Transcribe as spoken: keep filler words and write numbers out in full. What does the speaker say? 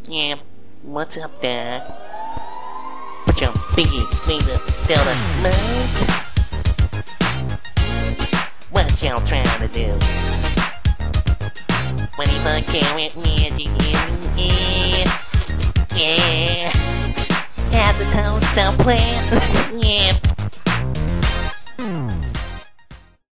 Yeah, what's up there? Put your pinky finger down the moon. What y'all trying to do? When you fuck with me, yeah, yeah. Have the toast so plan, yeah.